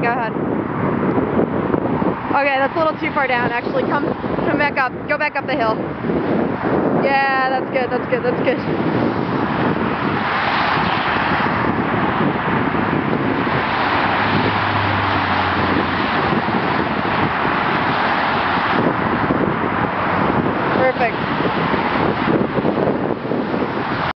go ahead. Okay, that's a little too far down. Actually, come back up. Go back up the hill. Yeah, that's good. That's good. That's good.